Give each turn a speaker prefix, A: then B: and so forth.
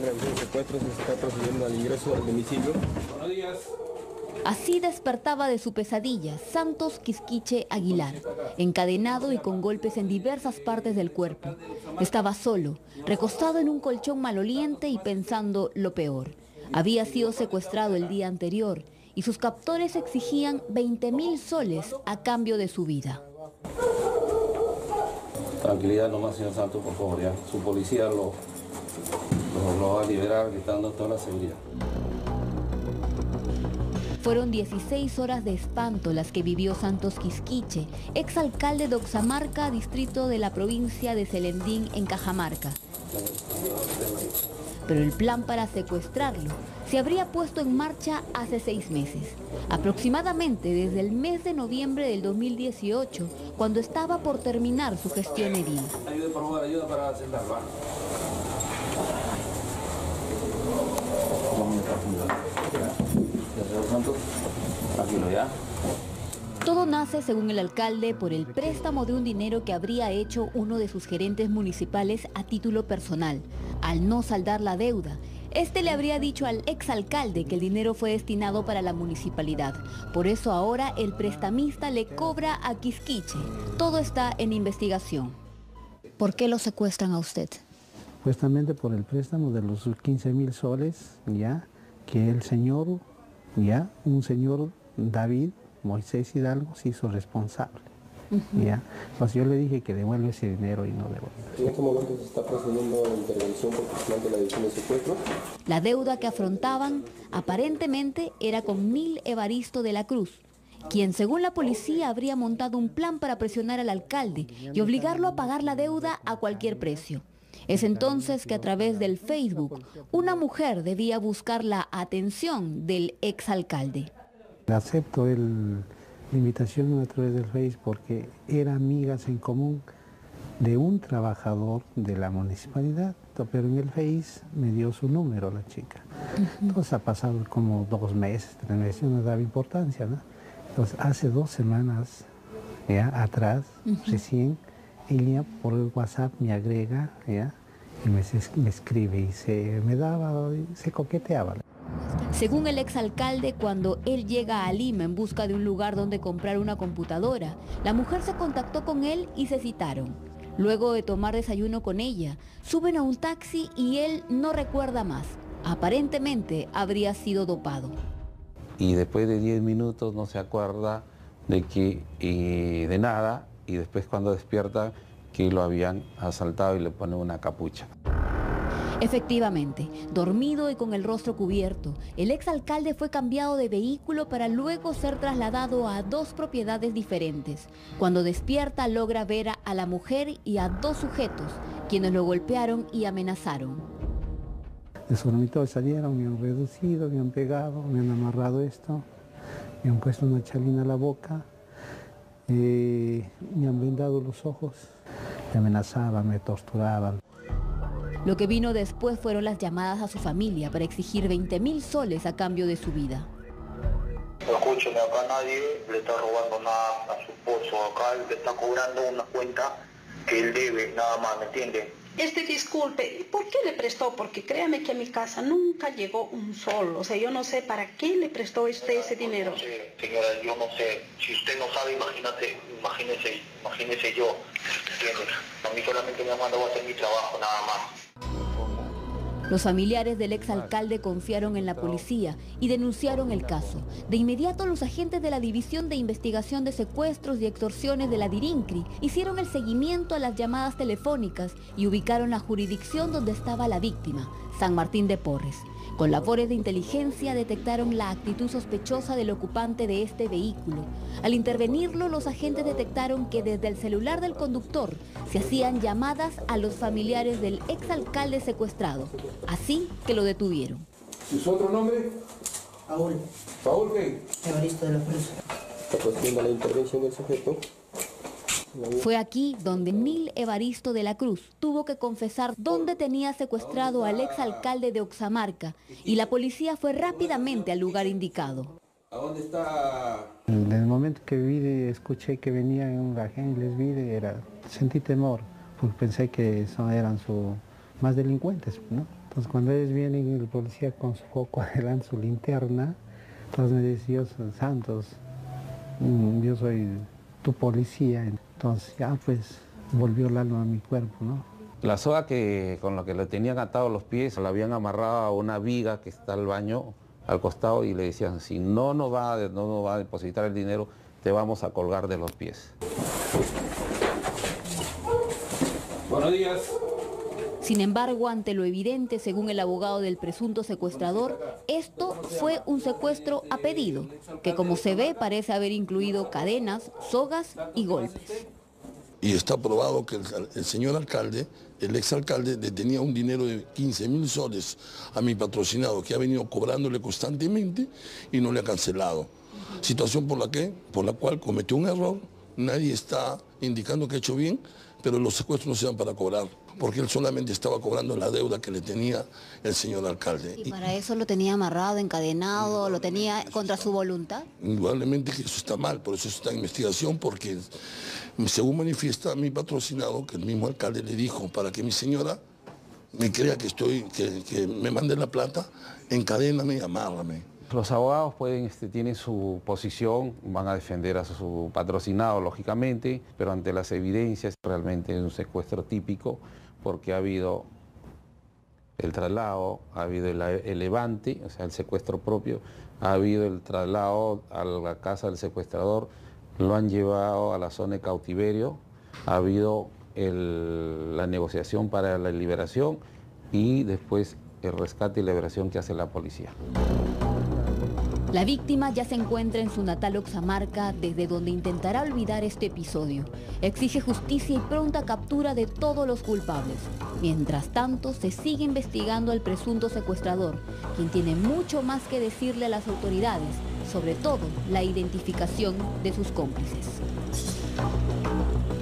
A: están realizando secuestros, se está procediendo al ingreso al domicilio.
B: Buenos días.
C: Así despertaba de su pesadilla Santos Quisquiche Aguilar, encadenado y con golpes en diversas partes del cuerpo. Estaba solo, recostado en un colchón maloliente y pensando lo peor. Había sido secuestrado el día anterior y sus captores exigían 20.000 soles a cambio de su vida.
B: Tranquilidad nomás, señor Santos, por favor, ya. Su policía lo va a liberar, le está dando toda la seguridad.
C: Fueron 16 horas de espanto las que vivió Santos Quisquiche, exalcalde de Oxamarca, distrito de la provincia de Selendín, en Cajamarca. Pero el plan para secuestrarlo se habría puesto en marcha hace 6 meses, aproximadamente desde el mes de noviembre del 2018, cuando estaba por terminar su gestión edil.
B: Ayuda, por favor, ayuda para sentarlo. Santos, tranquilo ya.
C: Todo nace, según el alcalde, por el préstamo de un dinero que habría hecho uno de sus gerentes municipales a título personal. Al no saldar la deuda, este le habría dicho al exalcalde que el dinero fue destinado para la municipalidad. Por eso ahora el prestamista le cobra a Quisquiche. Todo está en investigación. ¿Por qué lo secuestran a usted?
D: Supuestamente por el préstamo de los 15.000 soles, ya, que el señor, ya, un señor David Moisés Hidalgo se hizo responsable. ¿Ya? Pues yo le dije que devuelve ese dinero y no devuelve.
A: En este momento se está procediendo a la intervención por plan de la división de secuestro.
C: La deuda que afrontaban aparentemente era con Nil Evaristo de la Cruz, quien según la policía habría montado un plan para presionar al alcalde y obligarlo a pagar la deuda a cualquier precio. Es entonces que a través del Facebook, una mujer debía buscar la atención del exalcalde.
D: Acepto la invitación a través del Face porque eran amigas en común de un trabajador de la municipalidad, pero en el Face me dio su número la chica. Entonces ha pasado como 2 meses, 3 meses, no daba importancia, ¿no? Entonces hace 2 semanas ya atrás, recién, ella por el WhatsApp me agrega, ¿ya? Y me escribe y se coqueteaba.
C: Según el exalcalde, cuando él llega a Lima en busca de un lugar donde comprar una computadora, la mujer se contactó con él y se citaron. Luego de tomar desayuno con ella, suben a un taxi y él no recuerda más. Aparentemente habría sido dopado.
B: Y después de 10 minutos no se acuerda de nada, y después cuando despierta que lo habían asaltado y le ponen una capucha.
C: Efectivamente, dormido y con el rostro cubierto, el exalcalde fue cambiado de vehículo para luego ser trasladado a 2 propiedades diferentes. Cuando despierta logra ver a la mujer y a 2 sujetos, quienes lo golpearon y amenazaron.
D: De su dormitorio salieron, me han reducido, me han pegado, me han amarrado esto, me han puesto una chalina a la boca, me han vendado los ojos, me amenazaban, me torturaban.
C: Lo que vino después fueron las llamadas a su familia para exigir 20.000 soles a cambio de su vida.
E: Escúcheme, acá nadie le está robando nada a su esposo. Acá él le está cobrando una cuenta que él debe, nada más, ¿me entiende?
F: Disculpe, ¿por qué le prestó? Porque créame que a mi casa nunca llegó un sol. O sea, yo no sé para qué le prestó usted ese dinero.
E: No sé, señora, yo no sé. Si usted no sabe, imagínese yo. ¿Entiendes? A mí solamente me ha mandado a hacer mi trabajo, nada más.
C: Los familiares del exalcalde confiaron en la policía y denunciaron el caso. De inmediato, los agentes de la División de Investigación de Secuestros y Extorsiones de la DIRINCRI hicieron el seguimiento a las llamadas telefónicas y ubicaron la jurisdicción donde estaba la víctima, San Martín de Porres. Con labores de inteligencia detectaron la actitud sospechosa del ocupante de este vehículo. Al intervenirlo, los agentes detectaron que desde el celular del conductor se hacían llamadas a los familiares del exalcalde secuestrado. Así que lo detuvieron.
B: ¿Y su otro nombre?
G: Paul.
B: ¿Paul qué?
G: Evaristo de la Cruz.
A: Está procediendo a la intervención del sujeto.
C: Fue aquí donde Nil Evaristo de la Cruz tuvo que confesar dónde tenía secuestrado al exalcalde de Oxamarca y la policía fue rápidamente al lugar indicado.
B: ¿A dónde está?
D: En el momento que escuché que venía en un gajén y les vi, sentí temor, porque pensé que eran más delincuentes, ¿no? Entonces cuando ellos vienen, el policía con su foco adelante, su linterna, entonces me dice, yo soy Santos, yo soy tu policía. Entonces ya pues volvió el alma a mi cuerpo, ¿no?
B: La soga con la que le tenían atados los pies, la habían amarrado a una viga que está al baño, al costado, y le decían, si no nos va a depositar el dinero, te vamos a colgar de los pies. Buenos días.
C: Sin embargo, ante lo evidente, según el abogado del presunto secuestrador, esto fue un secuestro a pedido, que como se ve parece haber incluido cadenas, sogas y golpes.
H: Y está probado que el señor alcalde, el exalcalde, le tenía un dinero de 15.000 soles a mi patrocinado, que ha venido cobrándole constantemente y no le ha cancelado. Situación por la cual cometió un error, nadie está indicando que ha hecho bien, pero los secuestros no se dan para cobrar, porque él solamente estaba cobrando la deuda que le tenía el señor alcalde.
C: ¿Y para eso lo tenía amarrado, encadenado, lo tenía contra su voluntad?
H: Indudablemente que eso está mal, por eso está en investigación, porque según manifiesta mi patrocinado, que el mismo alcalde le dijo, para que mi señora me crea que me mande la plata, encadéname y amárrame.
B: Los abogados tienen su posición, van a defender a su patrocinado, lógicamente, pero ante las evidencias realmente es un secuestro típico, porque ha habido el traslado, ha habido el levante, o sea, el secuestro propio, ha habido el traslado a la casa del secuestrador, lo han llevado a la zona de cautiverio, ha habido la negociación para la liberación y después el rescate y liberación que hace la policía.
C: La víctima ya se encuentra en su natal Oxamarca, desde donde intentará olvidar este episodio. Exige justicia y pronta captura de todos los culpables. Mientras tanto, se sigue investigando al presunto secuestrador, quien tiene mucho más que decirle a las autoridades, sobre todo la identificación de sus cómplices.